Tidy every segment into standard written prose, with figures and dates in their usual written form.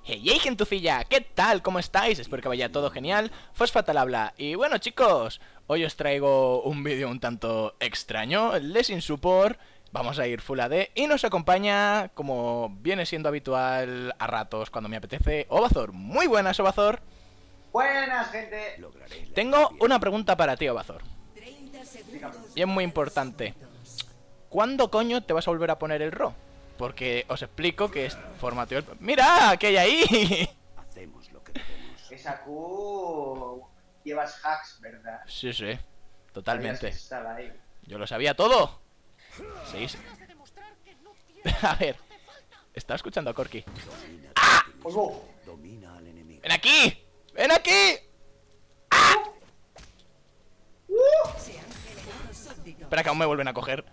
Hey, gentucilla, ¿qué tal? ¿Cómo estáis? Espero que vaya todo genial. Fosfatal habla. Y bueno, chicos, hoy os traigo un vídeo un tanto extraño, Lessing Support. Vamos a ir Full AD y nos acompaña, como viene siendo habitual a ratos cuando me apetece, Obazor. Muy buenas, Obazor. Buenas, gente. Tengo una pregunta para ti, Obazor. Y es muy importante. ¿Cuándo coño te vas a volver a poner el RO? Porque os explico que es formateo el... ¡Mira! ¿Qué hay ahí? Hacemos lo que debemos. Esa Q... Llevas hacks, ¿verdad? Sí, sí. Totalmente. Sabías que estaba ahí. Yo lo sabía todo. Sí, sí. A ver. Estaba escuchando a Corky. ¡Ojo! Domina al enemigo. ¡Ven aquí! ¡Ven aquí! Espera que aún me vuelven a coger.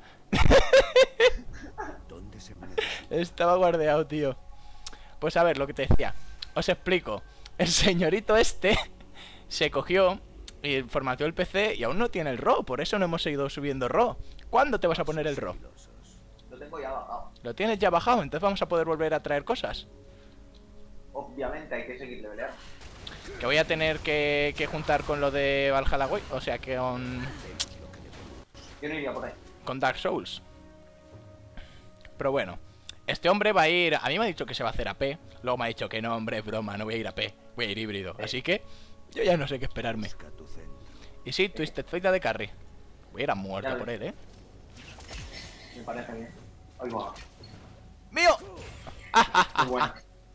¿Dónde se merece? Estaba guardeado, tío. Pues a ver, lo que te decía. Os explico. El señorito este se cogió y formateó el PC y aún no tiene el RO. Por eso no hemos seguido subiendo RO. ¿Cuándo te vas a poner el RO? Lo tengo ya bajado. Lo tienes ya bajado, entonces vamos a poder volver a traer cosas. Obviamente hay que seguir leveleando. Que voy a tener que juntar con lo de Valhalla Way. O sea, que Yo no iría por ahí. con Dark Souls. Pero bueno, este hombre va a ir... A mí me ha dicho que se va a hacer AP. Luego me ha dicho que no, hombre, es broma, no voy a ir AP. Voy a ir híbrido. Así que yo ya no sé qué esperarme. Busca tu centro. Y sí, Twisted Fate de carry. Voy a ir a muerte Ya por ves. él, Me parece bien. Ahí va. ¡Mío! Muy bueno.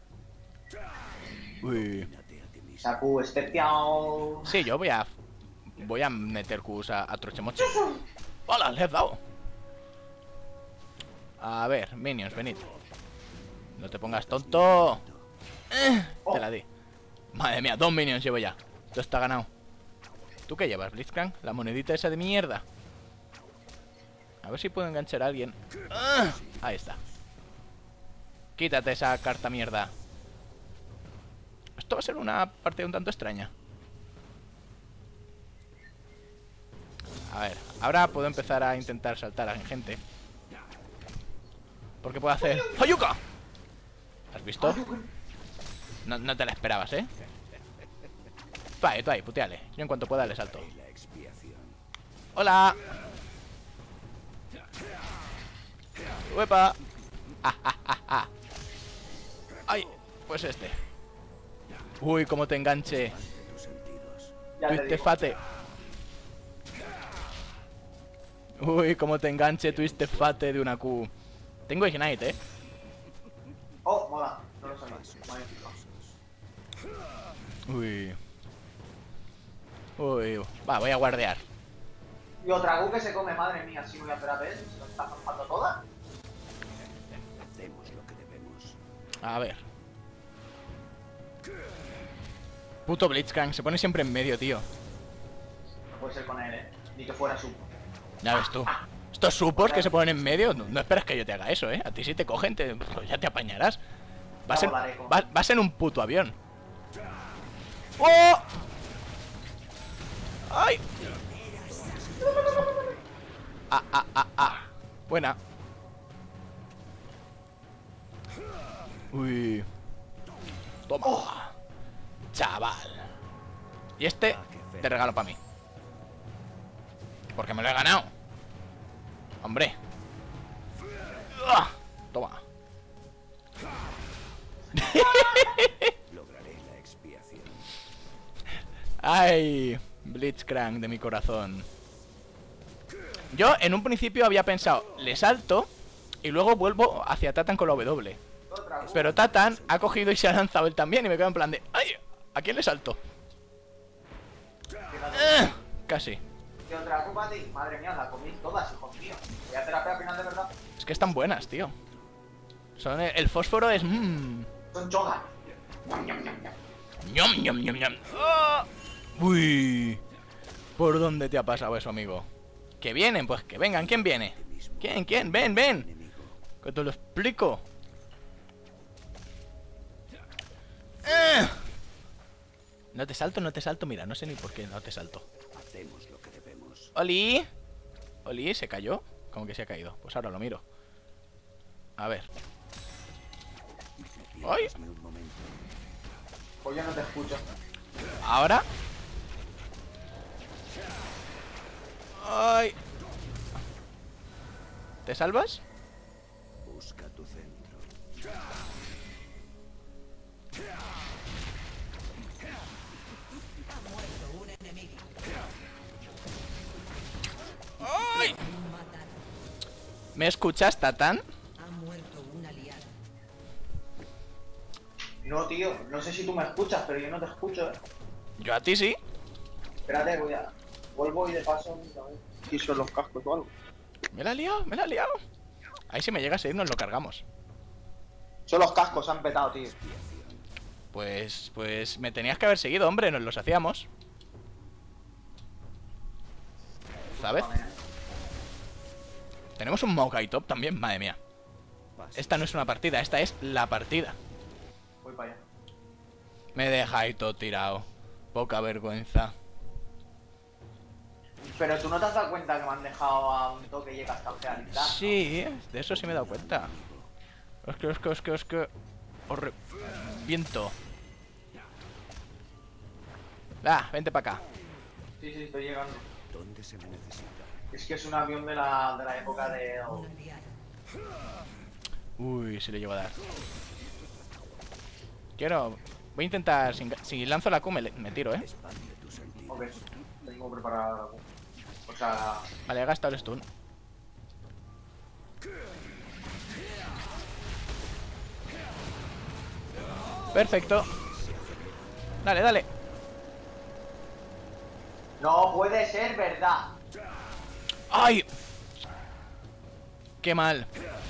Uy. Mírate a ti mismo. Esa Q especial. Sí, yo voy a meter Qs a trochemoche. ¡Hola! Le he dado. A ver, minions, venid. No te pongas tonto. Te la di. Madre mía, 2 minions llevo ya. Esto está ganado. ¿Tú qué llevas, Blitzcrank? La monedita esa de mierda. A ver si puedo enganchar a alguien. Ahí está. Quítate esa carta mierda. Esto va a ser una partida un tanto extraña. A ver, ahora puedo empezar a intentar saltar a gente. Porque puedo hacer... ¡Hayuka! ¿Has visto? No te la esperabas, ¿eh? Tú ahí, puteale. Yo en cuanto pueda le salto. Y la expiación. ¡Hola! ¡Uepa! ¡Ay! Pues este. Uy, cómo te enganche. De tus sentidos. Ya te Twisted digo. Fate. Uy, cómo te enganche Twisted Fate de una Q. Tengo Ignite, ¿eh? Oh, mola. No lo sabía. Magnífico. Uy. Uy. Va, voy a guardear. Y otra Q que se come, madre mía. Si voy a hacer AP, se lo está zampando toda. Hacemos lo que debemos. A ver. Puto Blitzcrank, se pone siempre en medio, tío. No puede ser con él, Ni que fuera su. Ya ves tú. Estos supos que se ponen en medio, no esperas que yo te haga eso, ¿eh? A ti si te cogen, pues ya te apañarás. Ya volaré con- Vas en un puto avión. ¡Oh! ¡Ay! Buena. Uy. Toma. Chaval. Y este te regalo para mí. Porque me lo he ganado. Hombre. Toma. Lograré la expiación. Ay, Blitzcrank de mi corazón. Yo en un principio había pensado, le salto y luego vuelvo hacia Tatan con la W. Otra Q. Pero Tatan ha cogido y se ha lanzado él también y me quedo en plan de, ¡ay! ¿A quién le salto? Casi. ¿Qué otra Q para ti? Madre mía, la comí todas, hijos míos. Voy a hacer AP al final de verdad. Es que están buenas, tío. Son el fósforo es... Son chogas. ñom, ñom, ñom, ñom. ¡Ah! Uy. ¿Por dónde te ha pasado eso, amigo? ¿Que vienen? Pues que vengan. ¿Quién viene? ¿Quién? ¿Quién? Ven, ven. Enemigo. Que te lo explico. No te salto, no te salto. Mira, no sé ni por qué no te salto. Hacemos lo que debemos. Oli. Oli, ¿se cayó? ¿Cómo que se ha caído? Pues ahora lo miro. A ver. Pierdas ni un momento. Pues yo no te escucho. Ahora. Ay. ¿Te salvas? Busca tu centro. ¡Ay! ¿Me escuchas, Tatán? No, tío, no sé si tú me escuchas, pero yo no te escucho, Yo a ti sí. Espérate, voy a... Vuelvo y de paso... Si son los cascos o algo. Me la he liado, me la he liado. Ahí si me llegas a ir nos lo cargamos. Son los cascos, se han petado, tío. Pues me tenías que haber seguido, hombre, nos los hacíamos. ¿Sabes? Tenemos un Maokai Top también, madre mía. Esta no es una partida, esta es la partida. Voy para allá. Me deja ahí todo tirado. Poca vergüenza. Pero tú no te has dado cuenta que me han dejado a un toque y he gastado realidad. Sí, de eso sí me he dado cuenta. Es que... Viento. Vente para acá. Sí, estoy llegando. ¿Dónde se me necesita? Es que es un avión de la época de... Uy, si le llego a dar. Voy a intentar... Si lanzo la Q me tiro, Expande tu sentido. Ok, tengo preparada. O sea... Vale, he gastado el stun. Perfecto. Dale, dale. No puede ser verdad. ¡Ay! ¡Qué mal!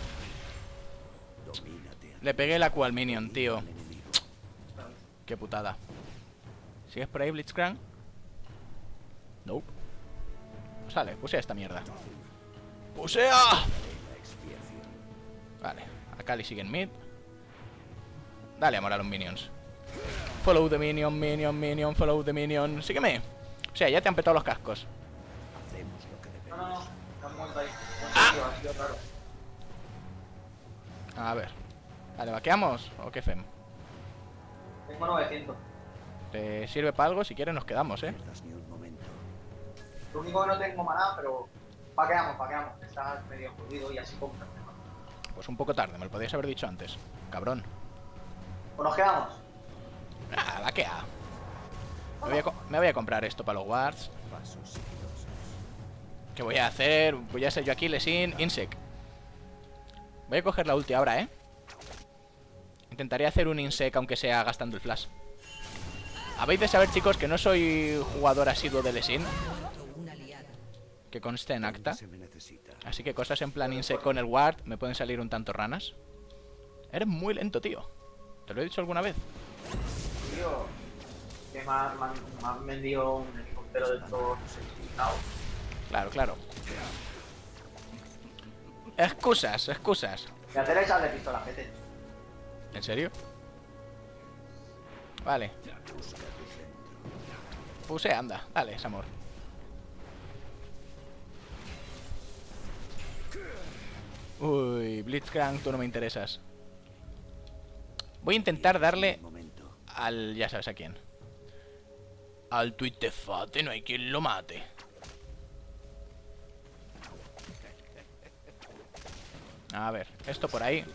Domínate. Le pegué la Q al minion, tío. Qué putada. ¿Sigues por ahí, Blitzcrank? Nope. Sale, pusea esta mierda. ¡Pusea! La expiación. Vale, Akali sigue en mid. Dale amor a los minions. Follow the minion, minion, follow the minion. Sígueme. O sea, ya te han petado los cascos. Hacemos lo que debemos. No, te has muerto ahí. No sé, tío, ha sido raro. A ver. Vale, ¿vaqueamos o qué fem? Tengo 900. ¿Te sirve para algo? Si quieres nos quedamos, No pierdas ni un momento. Lo único que no tengo maná, pero... Paqueamos. Está medio jodido y así compras. Pues un poco tarde, me lo podías haber dicho antes. Cabrón. Pues nos quedamos. Vaquea. Me voy a comprar esto para los wards. Pasos sigilosos. ¿Qué voy a hacer? Voy a ser yo aquí, Lesin, Insect. Voy a coger la ulti ahora, Intentaría hacer un Insect aunque sea gastando el flash. Habéis de saber, chicos, que no soy jugador asiduo de Lesin, que conste en acta. Se me necesita. Así que cosas en plan Insect con el ward me pueden salir un tanto ranas. Eres muy lento, tío. ¿Te lo he dicho alguna vez? Tío, que me han vendido un helicóptero de estos... Claro. Excusas. Me hacer echar de pistola, gente. ¿En serio? Vale. Pusea, anda. Dale, amor. Uy, Blitzcrank, tú no me interesas. Voy a intentar darle al... ya sabes a quién. Al Tuitefate, no hay quien lo mate. A ver, esto por ahí.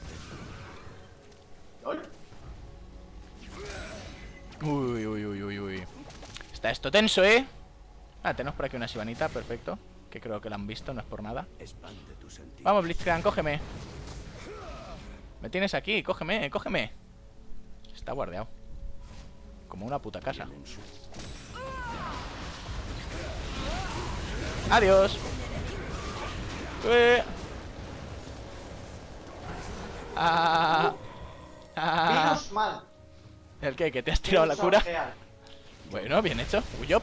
Uy. Está esto tenso, tenemos por aquí una Sivanita, perfecto. Que creo que la han visto, no es por nada. Expande tu sentido. Vamos, Blitzcrank, cógeme. Me tienes aquí, cógeme. Está guardeado. Como una puta casa. Adiós. Menos mal. ¿El qué? ¿Que te has tirado la cura? Bueno, bien hecho. Uyop.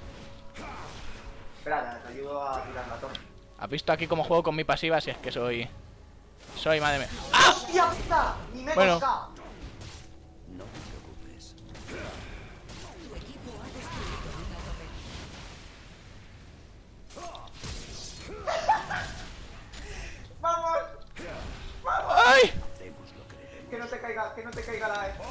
Espera, te ayudo a tirar la torre. ¿Has visto aquí cómo juego con mi pasiva? Si es que soy... madre mía. ¡Hostia puta! ¡Ni me he Bueno. tocado! No te preocupes. ¡Vamos! ¡Ay! Hacemos lo que debemos. Que nos que no te caiga la E.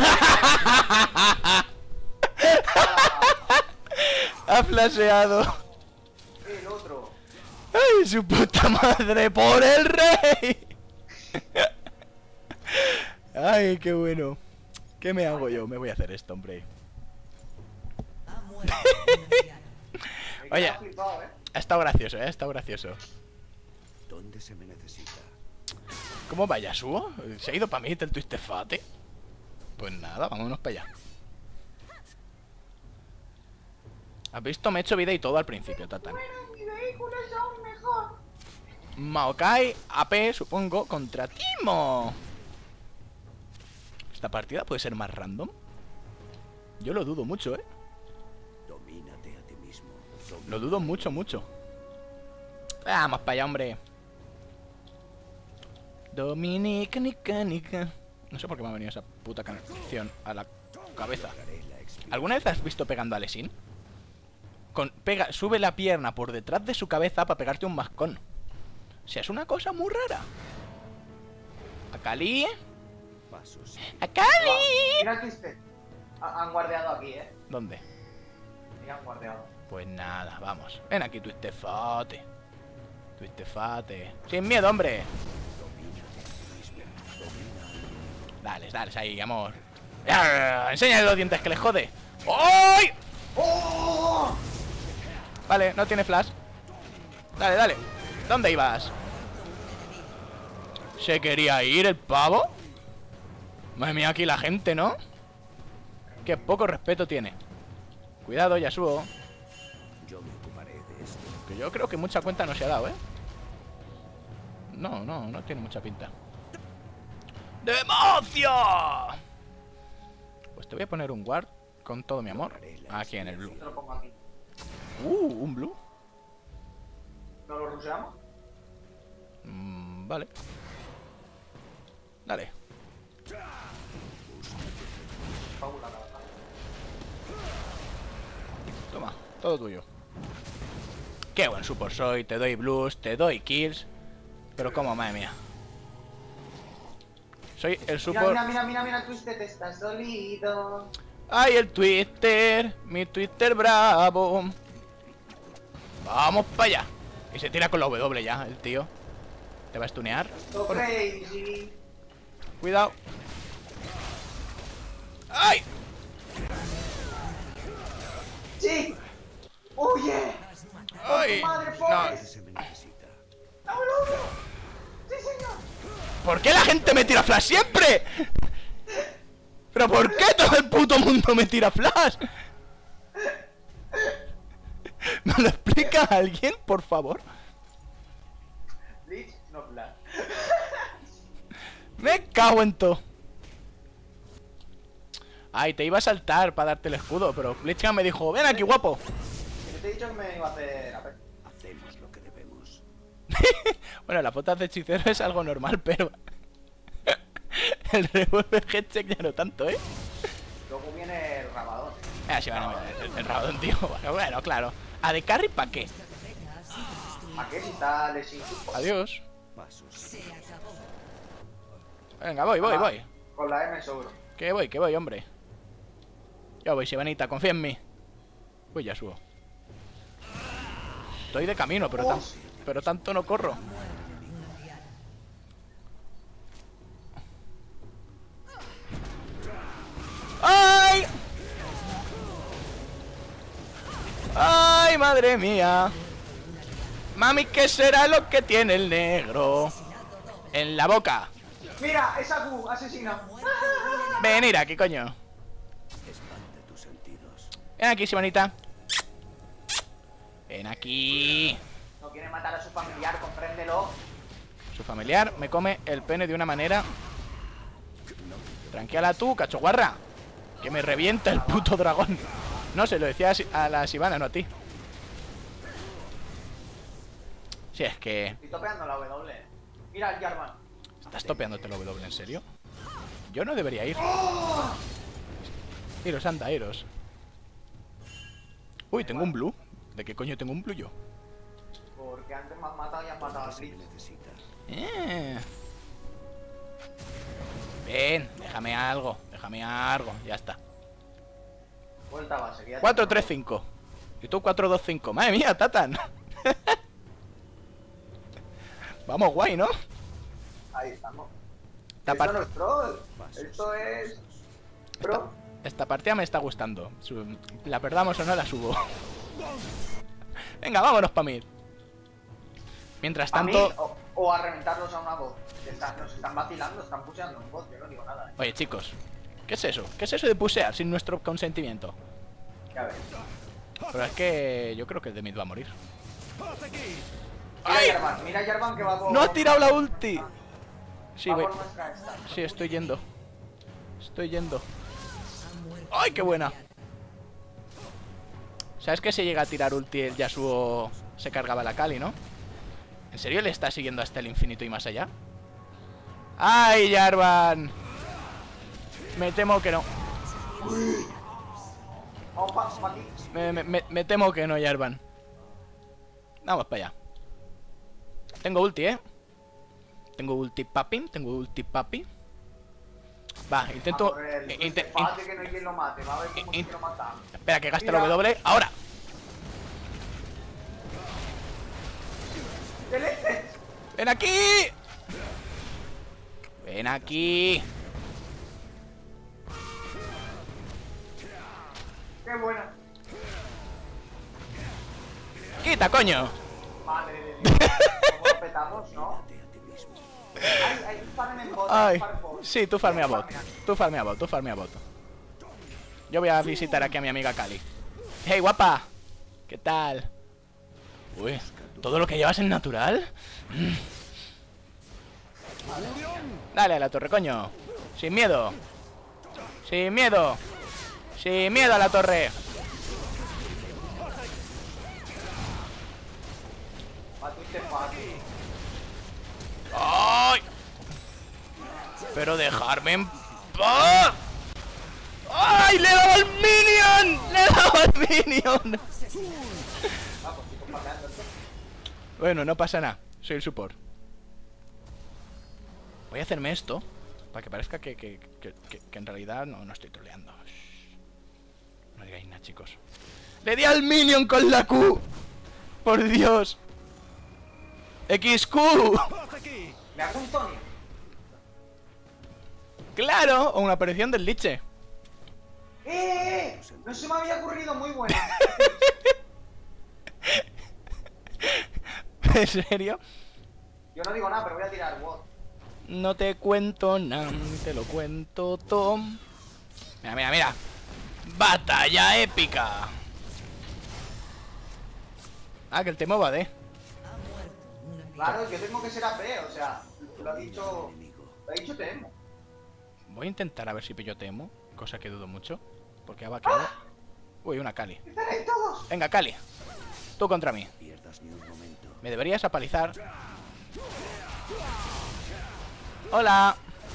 Ha flasheado. El otro. ¡Ay, su puta madre! ¡Por el rey! ¡Ay, qué bueno! ¿Qué me hago yo? Me voy a hacer esto, hombre. Me Oye, queda flipado, ha estado gracioso, ha estado gracioso. ¿Dónde se me necesita? ¿Cómo va Yasuo? ¿Se ha ido para mí el Twisted Fate? Pues nada, vámonos para allá. ¿Has visto? Me he hecho vida y todo al principio, Tatán. Mi vehículo es aún mejor. Maokai AP, supongo, contra Timo. ¿Esta partida puede ser más random? Yo lo dudo mucho, ¿eh? Domínate a ti mismo. Lo dudo mucho, mucho. Vamos para allá, hombre. Dominica, nica, nica. No sé por qué me ha venido esa puta canción a la cabeza. ¿Alguna vez has visto pegando a Lesin? Sube la pierna por detrás de su cabeza para pegarte un mascón. O sea, es una cosa muy rara. Akali. Pasos. Akali. Mira el Twisted. Han guardeado aquí, ¿Dónde? Sí, han guardeado. Pues nada, vamos. Ven aquí, Twisted Fate. Twisted Fate. Sin miedo, hombre. Dale, dale, ahí, amor. Enséñale los dientes que le jode. ¡Ay! ¡Oh! Vale, no tiene flash. Dale, dale. ¿Dónde ibas? ¿Se quería ir el pavo? Madre mía, aquí la gente, ¿no? Qué poco respeto tiene. Cuidado, Yasuo. Yo me ocuparé de esto. Que yo creo que mucha cuenta no se ha dado, ¿eh? No tiene mucha pinta. ¡Democio! Pues te voy a poner un ward con todo mi amor. Aquí en el blue. Te lo pongo aquí. Un blue. ¿No lo rusheamos? Vale. Dale. Paula, la verdad. Toma, todo tuyo. Qué buen support soy. Te doy blues, te doy kills. Pero como, madre mía. Soy el support. Mira, Twisted está solido. ¡Ay, el Twitter! Mi Twitter bravo. Vamos para allá. Y se tira con la W ya, el tío. ¿Te va a stunear? So crazy. Cuidado. ¡Ay! ¡Sí! ¡Huye! ¡Ay! ¡Madre, No. Forrest! ¿Dónde se me necesita? ¡Vámonos! ¡Sí, señor! ¿Por qué la gente me tira flash siempre? ¿Pero por qué todo el puto mundo me tira flash? ¿Me lo explica alguien, por favor? Bleach, no flash. Me cago en todo. Ay, te iba a saltar para darte el escudo, pero Blitzcrank me dijo, ven aquí, guapo. Que te he dicho que me iba a hacer AP. Hacemos lo que debemos. Bueno, las botas de hechicero es algo normal, pero... el revólver headcheck ya no tanto, ¿eh? Luego viene el rabadón. Sí, bueno, el rabadón, tío. Bueno, claro. ¿A de carry para qué? ¿A qué si está Lesin? Adiós. Pasos. Venga, voy. Con la M seguro. Que voy, hombre. Ya voy, Sibanita, confía en mí. Uy, ya subo. Estoy de camino, pero tanto no corro. ¡Ay! ¡Ay, madre mía! Mami, ¿qué será lo que tiene el negro? En la boca. ¡Mira! ¡Esa Q! ¡Asesina! Venir aquí, coño. Expande tus sentidos. Ven aquí, Simonita. Ven aquí. No quiere matar a su familiar, compréndelo. Su familiar me come el pene de una manera. Tranquila tú, cachoguarra. Que me revienta el puto dragón. No, se lo decía a la Sivana, no a ti. Si es que... Estoy topeando la W. Mira el Jarvan. ¿Estás topeándote la W, en serio? Yo no debería ir. Iros, anda, iros. Uy, tengo un blue. ¿De qué coño tengo un blue yo? Porque antes me han matado y han matado a Se me Blitz. necesita. Bien, déjame algo, ya está. Vuelta a base. 4-3-5. Y tú 4-2-5. Madre mía, Tatan. Vamos, guay, ¿no? Ahí estamos. Esta, Esto no es troll. Esto es... Pro. esta partida me está gustando. La perdamos o no, la subo. Venga, vámonos pa' mí. Mientras A mí, tanto... o a reventarlos a una bot. Que nos están vacilando, están puseando un bot. Yo no digo nada. Oye, chicos, ¿qué es eso? ¿Qué es eso de pusear sin nuestro consentimiento? Ya ves. Pero es que yo creo que el de mid va a morir. Mira Jarvan, mira Jarvan que va por... ¡No ha tirado la ulti! Sí, va voy. por nuestra esta. Sí, estoy yendo. ¡Ay, qué buena! ¿Sabes que si llega a tirar ulti el Yasuo se cargaba la Kali, no? ¿En serio le está siguiendo hasta el infinito y más allá? ¡Ay, Jarvan! Me temo que no. Vamos pa' aquí. Me temo que no, Jarvan. Vamos para allá. Tengo ulti, ¿eh? Tengo ulti papi. Va, intento... Fíjate que no hay quien lo mate. Va a ver cómo se lo mata. Espera, que gaste la W. ¡Ahora! ¡Excelente! ¡Ven aquí! ¡Ven aquí! ¡Qué buena! ¡Quita, coño! Madre de Dios. ¿Cómo lo petamos, no? Hay un farm en bot. Ay, sí, tú farmea bot. Tú farmea bot. Yo voy a visitar aquí a mi amiga Kali. ¡Hey, guapa! ¿Qué tal? Uy, ¿todo lo que llevas es natural? Dale a la torre, coño. Sin miedo. Sin miedo a la torre. Batiste fácil. ¡Ay! Pero dejarme en paz. ¡Ay! ¡Le he dado al minion! Bueno, no pasa nada. Soy el support. Voy a hacerme esto para que parezca que en realidad no estoy troleando. No digáis nada, chicos. ¡Le di al minion con la Q! ¡Por Dios! ¡XQ! ¿Me hago un Tony? ¡Claro! O una aparición del liche. No se me había ocurrido, muy buena. ¿En serio? Yo no digo nada, pero voy a tirar WOD. No te cuento nada, te lo cuento todo. Mira. ¡Batalla épica! Ah, que el Temo va de. Claro, yo tengo que ser AP, o sea, lo ha dicho Temo. Voy a intentar a ver si pillo Temo, cosa que dudo mucho, porque ha vaqueado. Uy, una Kali. ¡Están ahí todos! Venga, Kali. Tú contra mí. Pierdas ni un momento. Me deberías apalizar. ¡Hola!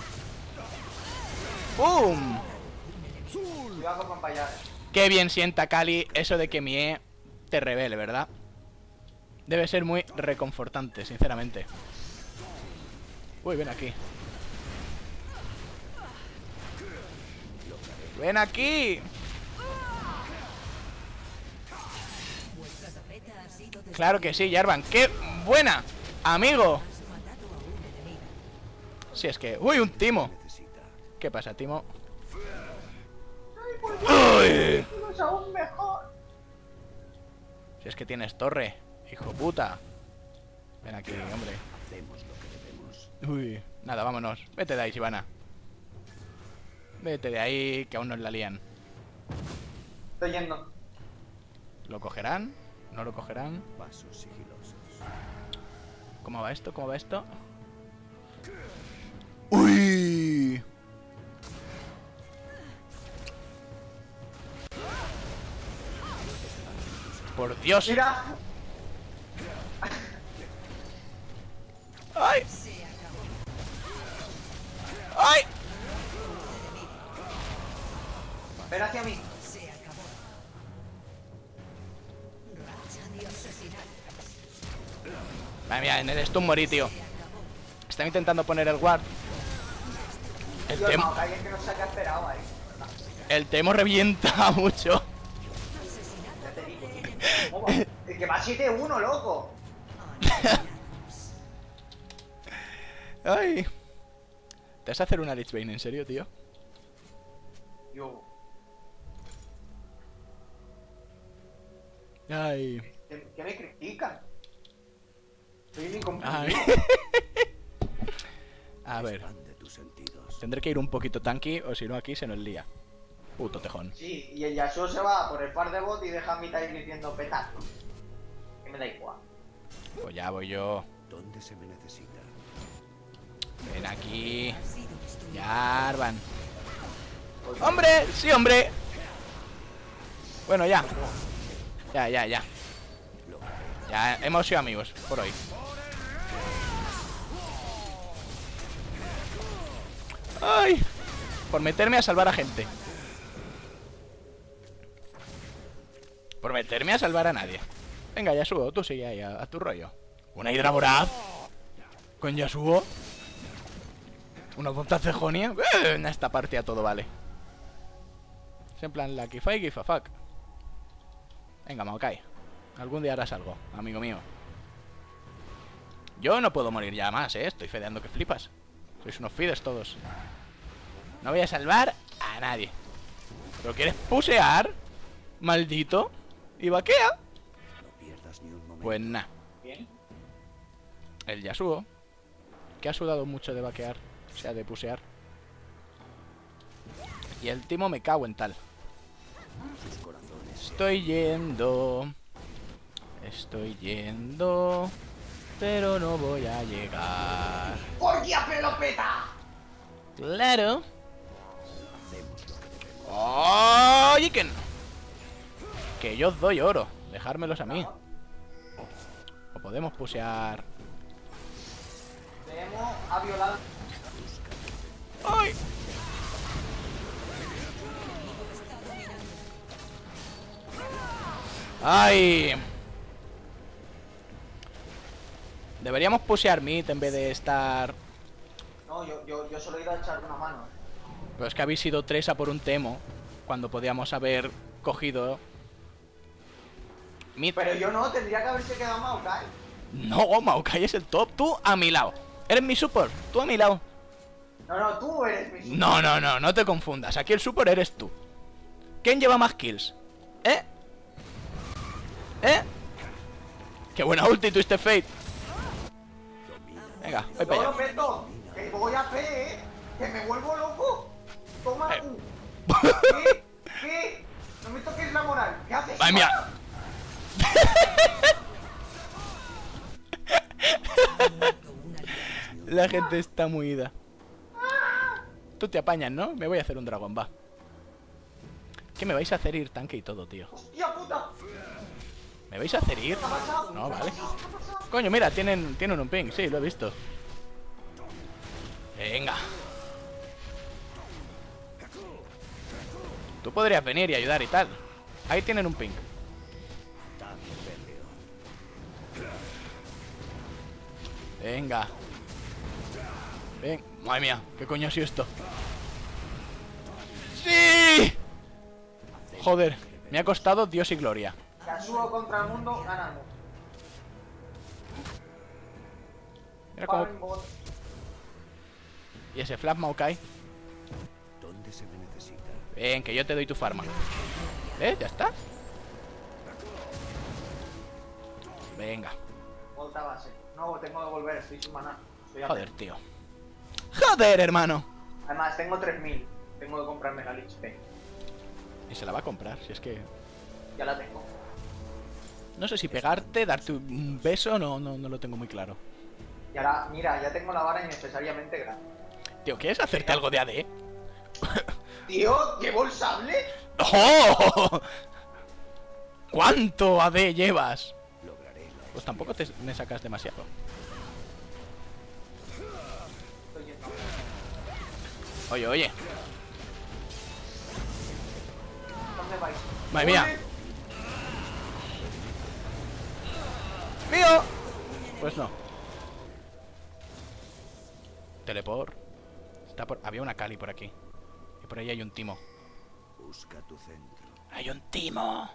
¡Bum! Cuidado con payares. Qué bien sienta, Kali, eso de que mi E te revele, ¿verdad? Debe ser muy reconfortante, sinceramente. Uy, ven aquí. ¡Ven aquí! Claro que sí, Jarvan. ¡Qué buena! ¡Amigo! Si es que... ¡Uy, un Timo! ¿Qué pasa, Timo? ¡Uy! Es aún mejor. Si es que tienes torre, hijo puta. Ven aquí, hombre. Hacemos lo que debemos. Uy, nada, vámonos. Vete de ahí, Sivana. Vete de ahí, que aún nos la lían. Estoy yendo. ¿Lo cogerán? ¿No lo cogerán? Pasos sigilosos. ¿Cómo va esto? ¿Cómo va esto? ¡Uy! ¡Por Dios! ¡Mira! ¡Ay! ¡Ay! Ven hacia mí. Madre mía, en el stun morí, tío. Estaba intentando poner el ward. Tío, el Maokai es que no se ha esperado ahí. El Temo revienta mucho. Ya te digo, tío. ¿Cómo va? El que va 7-1, loco. Ay. ¿Te vas a hacer una Lich Bane en serio, tío? Yo. Ay. ¿Qué me critican? Soy un Ay. incomprendido. A ver. Expande tus sentidos. Tendré que ir un poquito tanky o si no aquí se nos lía. Puto tejón. Sí, y el Yasuo se va por el par de bot y deja a mitad ahí diciendo petardo. Que me da igual. Pues ya voy yo. ¿Dónde se me necesita? Ven aquí. Jarvan. ¡Hombre! ¡Sí, hombre! Bueno, ya. Ya. Ya hemos sido amigos por hoy. ¡Ay! Por meterme a salvar a gente. Por meterme a salvar a nadie. Venga, Yasuo, tú sigue ahí a tu rollo. Una Hidra voraz. Con Yasuo. Una puta cejonia. En esta partida todo vale. Es en plan, lucky fuck, give a fuck. Venga, Maokai. Algún día harás algo, amigo mío. Yo no puedo morir ya más, estoy fedeando que flipas. Sois unos fides todos. No voy a salvar a nadie. ¿Pero quieres pusear? Maldito. Y vaquea. No pierdas ni un momento. Pues nada. Bien. El Yasuo, que ha sudado mucho de vaquear, o sea, de pusear. Y el Timo me cago en tal. Sus corazones. Estoy yendo, pero no voy a llegar. ¡Porquia pelopeta! Claro. Hacemos lo que debemos. ¡Oye, que no! Que yo os doy oro, dejármelos a mí. O podemos pusear. Tenemos a violar. ¡Ay! ¡Ay! Deberíamos pusear mid en vez de estar... No, yo solo he ido a echar una mano. Pero es que habéis ido 3 a por un Temo, cuando podíamos haber cogido... mid. Pero yo no, tendría que haberse quedado Maokai. No, Maokai es el top. Tú a mi lado. Eres mi support. Tú a mi lado. No, tú eres mi... No te confundas. Aquí el support eres tú. ¿Quién lleva más kills? ¿Eh? ¡Qué buena ulti tuviste, Fate! Venga, voy para Yo lo allá. meto, que voy a P, que me vuelvo loco. Toma Eh. tú. ¿Qué? No me toques la moral. ¿Qué haces? ¡Ay, mía! La gente está muy ida. Tú te apañas, ¿no? Me voy a hacer un dragón, va. ¿Qué me vais a hacer ir tanque y todo, tío? ¡Hostia puta! ¿Me vais a hacer ir? ¿Qué ha pasado? No, vale. ¿Qué ha pasado? Coño, mira, tienen un ping. Sí, lo he visto. Venga. Tú podrías venir y ayudar y tal. Ahí tienen un ping. Venga. Ven. Madre mía, ¿qué coño ha sido esto? ¡Sí! Joder, me ha costado Dios y gloria. Yasuo contra el mundo, ganamos. Mira cómo... Farm bot. Y ese Flap Maokai. ¿Dónde se me necesita? Ven, que yo te doy tu farma. Ya está. Venga. Volta base. No, tengo que volver, estoy sin maná. Estoy a Joder, tío. Joder, hermano. Además, tengo 3000. Tengo que comprarme la Lich Bane. Y se la va a comprar, si es que... Ya la tengo. No sé si pegarte, darte un beso, no lo tengo muy claro. Y ahora, mira, ya tengo la vara innecesariamente grande. Tío, ¿quieres hacerte algo de AD? Tío, ¿llevo el sable? ¡Oh! ¿Cuánto AD llevas? Lograré la Pues tampoco me sacas demasiado. Estoy yendo. Oye. ¿Dónde vais? Madre mía. ¡Uy! ¡Mío! Pues no. Teleport. Había una Kali por aquí. Y por ahí hay un timo. Busca tu centro. ¡Hay un timo!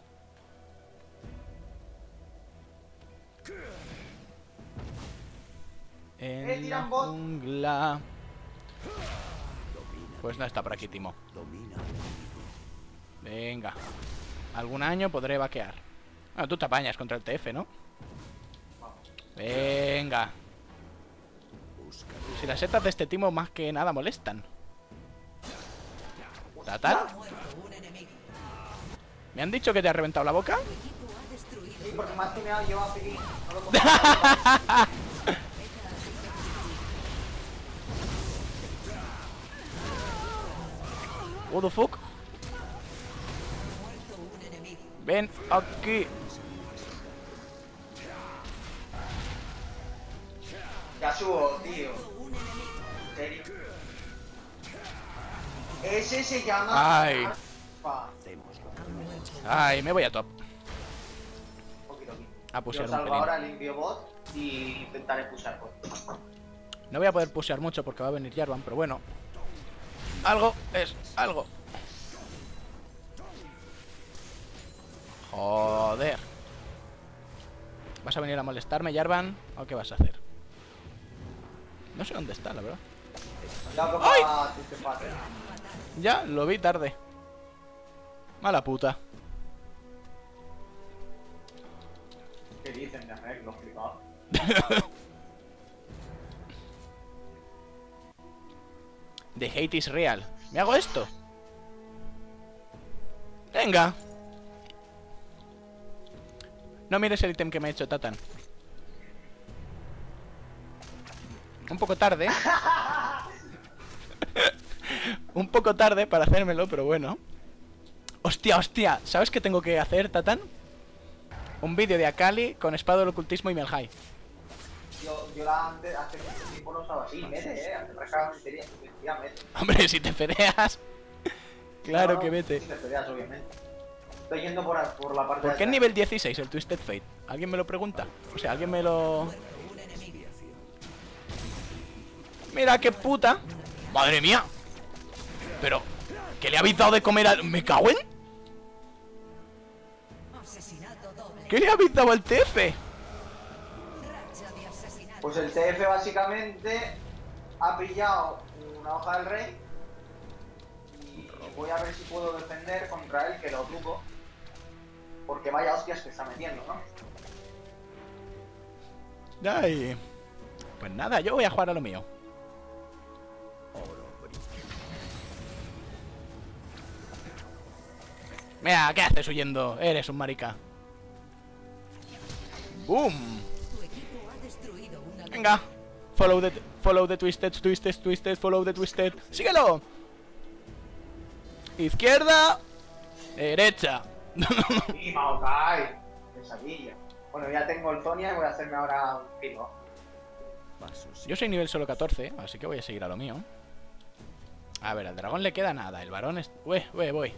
En la tiran bot. jungla. Pues no está por aquí, timo. Domina. Venga. Algún año podré vaquear. Ah, tú te apañas contra el TF, ¿no? Venga. Busca Si las setas de este timo más que nada molestan. ¿Tatal? ¿Me han dicho que te ha reventado la boca? Sí, porque me has tuneado yo a Fili. No lo What the fuck? Ven aquí. Ya subo, tío. ¿En serio? Ese se llama... Ay. Pa. hacemos lo que debemos. Ay, me voy a top. Poquito, poquito. A pusear Yo un salgo pelín. ahora, limpio bot y intentaré pulsar bot. No voy a poder pusear mucho porque va a venir Jarvan, pero bueno. Algo es algo. Joder. ¿Vas a venir a molestarme, Jarvan? ¿O qué vas a hacer? No sé dónde está, la verdad. Cuidado que ¡Ay! va tu empate. Ya, lo vi tarde. Mala puta. ¿Qué dicen de Rek? Lo he flipado. The hate is real. ¿Me hago esto? Venga. No mires el ítem que me ha hecho Tatan. Un poco tarde. Un poco tarde para hacérmelo, pero bueno. Hostia, hostia. ¿Sabes qué tengo que hacer, Tatan? Un vídeo de Akali con espada del ocultismo y Melhai. Yo la antes, hace mucho tiempo lo usaba así. Mete, hace recarga de mentira, mete. Hombre, si te fedeas. Claro No, que vete. Si te peleas, obviamente. Estoy yendo por la parte ¿Por de qué es atrás. nivel 16 el Twisted Fate? ¿Alguien me lo pregunta? O sea, alguien me lo... Mira qué puta. Madre mía. Pero, ¿qué le ha avisado de comer al... ¿Me cago en? ¿Qué le ha avisado al TF? Pues el TF básicamente ha pillado una hoja del rey y voy a ver si puedo defender contra él, que lo dudo. Porque vaya hostias que está metiendo, ¿no? Ay. Pues nada, yo voy a jugar a lo mío. Mira, ¿qué haces huyendo? Eres un marica. ¡Boom! Venga. Follow the twisted, follow the twisted. ¡Síguelo! Izquierda. Derecha. Y Maokai. Pesadilla. Bueno, ya tengo el Zonia y voy a hacerme ahora un kilo. Pasos. Yo soy nivel solo 14, así que voy a seguir a lo mío. A ver, al dragón le queda nada. El varón es... voy.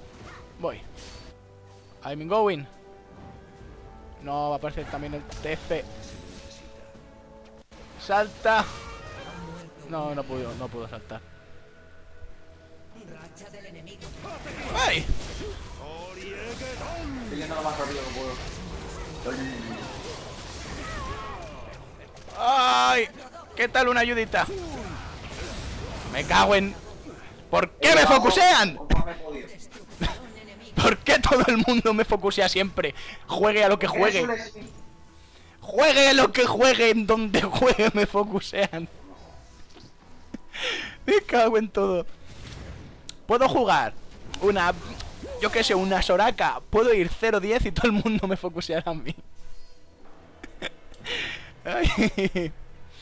I'm going. No, va a aparecer también el TF. Salta. No pudo saltar. ¡Ay! Estoy yendo lo más rápido que puedo. ¡Ay! ¿Qué tal una ayudita? Me cago en... ¿Por qué me focusean? ¿Cómo me he podido? ¿Por qué todo el mundo me focusea siempre? Juegue a lo que juegue. Juegue a lo que juegue, en donde juegue me focusean. Me cago en todo. Puedo jugar una... Yo qué sé, una Soraka. Puedo ir 0-10 y todo el mundo me focuseará a mí. Ay.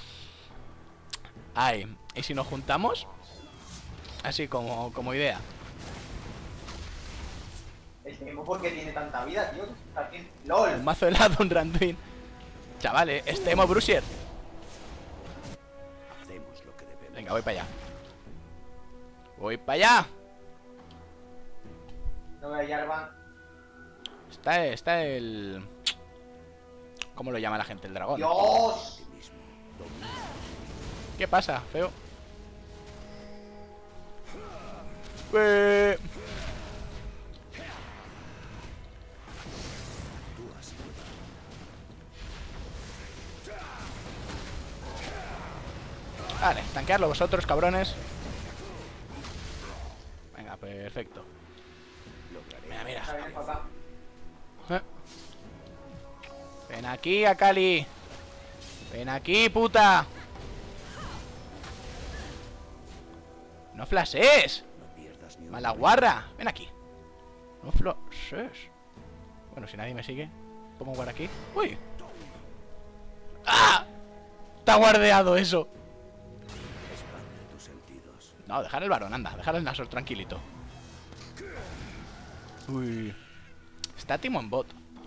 Ay, ¿y si nos juntamos? Así como idea. El tiempo porque tiene tanta vida, tío. Está bien. LOL. Un mazo helado, un Randuin. Chavales, este Emo Brusier. Hacemos lo que debemos. Venga, voy para allá. Voy para allá. No veo a Jarvan. Está el... ¿Cómo lo llama la gente? El dragón. ¡Dios! ¿Qué pasa, feo? Vale, tanquearlo vosotros, cabrones. Venga, perfecto. Mira, mira. Está bien, papá. Ven aquí, Akali. Ven aquí, puta. No flashes. No pierdas ni un Mala guarra. Ven aquí. No flashes. Bueno, si nadie me sigue, pongo guarda aquí. Uy. ¡Ah! Está guardeado eso. expande tus sentidos. No, dejar el varón, anda. Dejar el Nashor tranquilito. Uy. Está Timo en bot.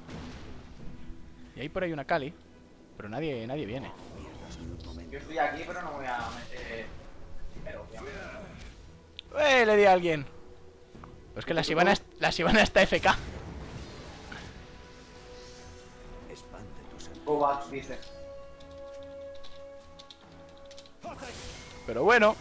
Y hay por ahí una Kali. Pero nadie viene. Pierdas ni un momento. Yo estoy aquí, pero no voy a meter. Pero, obviamente. Le di a alguien. Pues que la Sivana está FK. Expande tus sentidos. Boba, dice. Pero bueno.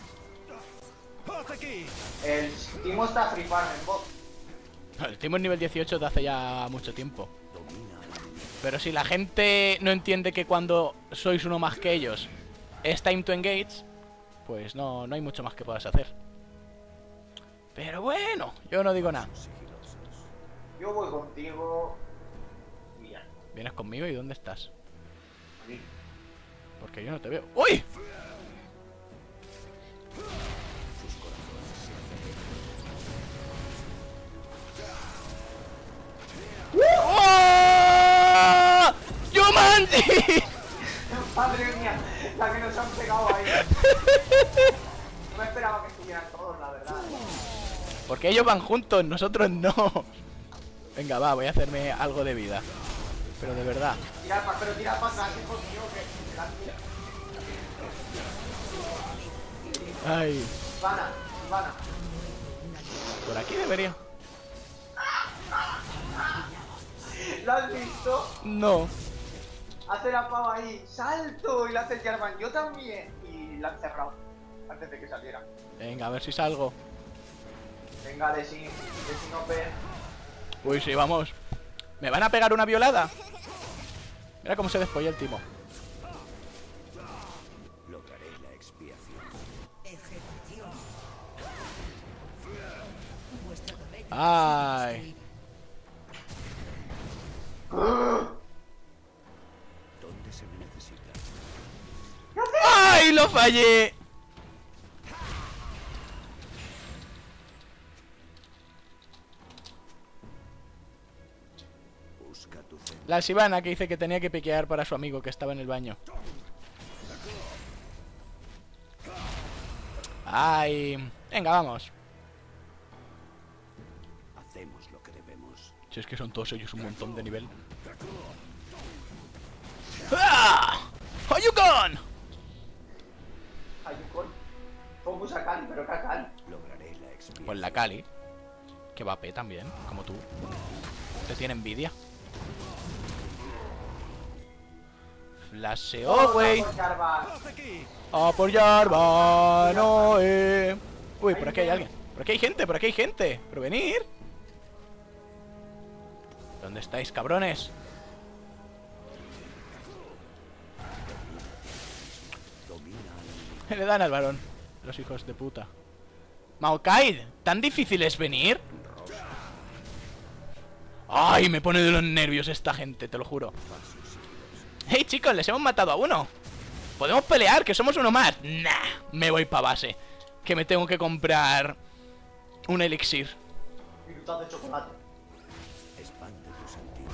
El Timo está free farm en bot. El Timo es nivel 18 de hace ya mucho tiempo. Domina al enemigo. Pero si la gente no entiende que cuando sois uno más que ellos es time to engage, pues no hay mucho más que puedas hacer. Pero bueno, yo no digo nada. Sigilosos. Yo voy contigo. Y ya. ¿Vienes conmigo y dónde estás? Aquí. Porque yo no te veo. ¡Uy! ¡Oh! ¡Yumanji! Madre mía, la que nos han pegado ahí. No me esperaba que estuvieran todos, la verdad. Porque ellos van juntos, nosotros no. Venga, va, voy a hacerme algo de vida. Pero de verdad. Pero tira para atrás, hijo mío, que. Ay, Ivana. por aquí debería. ¿Lo has visto? No. Hace la pava ahí, salto, y le hace el Jarvan, yo también. Y la han cerrado antes de que saliera. Venga, a ver si salgo. Venga, de sin OP. Uy, sí, vamos. ¿Me van a pegar una violada? Mira cómo se despolla el Timo. Lograré la expiación. Ay. ¿Dónde se me necesita? ¡Ay, lo fallé! Busca tu centro. La Sivana que dice que tenía que piquear para su amigo que estaba en el baño. Ay. Venga, vamos. Hacemos lo que debemos. Si es que son todos ellos un montón de nivel. ¡Ah! ¡Hayukan! Ayucon. Focus a Kali, pero que a Kali. Lograré la expiación. Pues la Kali. Que va a P también, como tú. Te tiene envidia. Flasheó, güey. Por Jarvan. A por Jarvan, Uy, por aquí hay alguien. Por aquí hay gente, por aquí hay gente. Pero venir. ¿Dónde estáis, cabrones? Domina al enemigo. Le dan al varón. Los hijos de puta. Maokai, ¿tan difícil es venir? Ay, me pone de los nervios esta gente, te lo juro. Hey, chicos, les hemos matado a uno. ¿Podemos pelear? Que somos uno más. Nah, me voy pa' base. Que me tengo que comprar un elixir. Minutos de chocolate. Expande tus sentidos.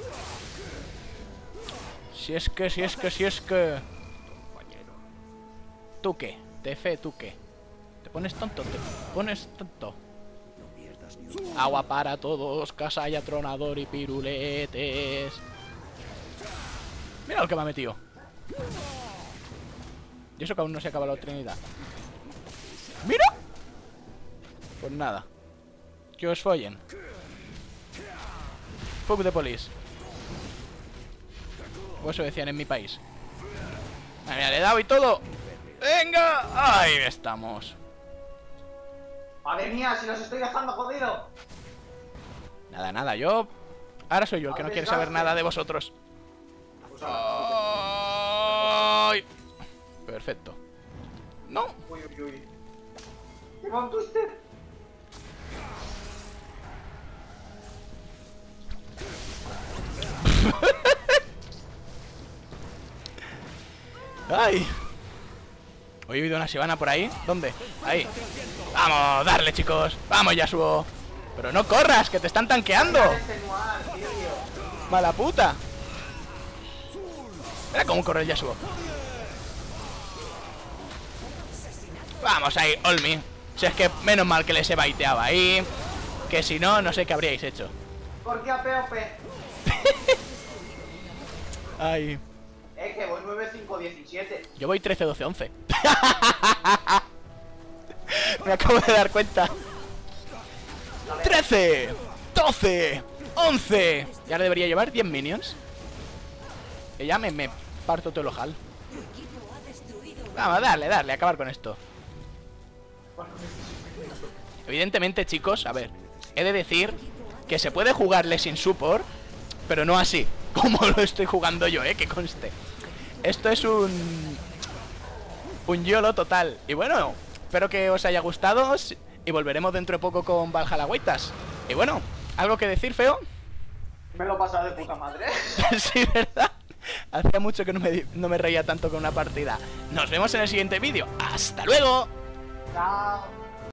Si es que. Compañero. ¿Tú qué? TF, ¿tú qué? ¿Te pones tonto? ¿Te pones tonto? No pierdas ni un momento. Agua para todos, casalla, tronador y piruletes. Mira lo que me ha metido. Y eso que aún no se acaba la Trinidad. ¡Mira! Pues nada. Que os follen. Fuck the police. O eso decían en mi país. Mira, le he dado y todo. ¡Venga! ¡Ahí estamos! Madre mía, si los estoy dejando jodido. Nada, nada, yo... Ahora soy yo el que no quiere saber nada de vosotros. Pues ahora, ¡Ay! Perfecto. No. uy, uy, uy. ¡Lleva un twister! ¡Ay! He oído una Shyvana por ahí. ¿Dónde? Ahí. ¡Vamos! ¡Darle, chicos! ¡Vamos, Yasuo! ¡Pero no corras! ¡Que te están tanqueando! Este Noir, tío. ¡Mala puta! Mira cómo corre el Yasuo. Vamos ahí, Olmi. Si es que menos mal que les he baiteado ahí. Que si no, no sé qué habríais hecho. ¿Por qué APOP? Ay. Que voy 9-5-17. Yo voy 13-12-11. Me acabo de dar cuenta. 13, 12, 11. Y ahora debería llevar 10 minions. Y ya me parto todo el ojal. Vamos, darle, acabar con esto. Evidentemente, chicos, a ver, he de decir que se puede jugarle sin support, pero no así, como lo estoy jugando yo, que conste. Esto es un YOLO total. Y bueno, espero que os haya gustado y volveremos dentro de poco con Valhalla Waitas. Y bueno, ¿algo que decir, Feo? Me lo he pasado de puta madre. Sí, ¿verdad? Hacía mucho que no me reía tanto con una partida. Nos vemos en el siguiente vídeo. ¡Hasta luego! Chao.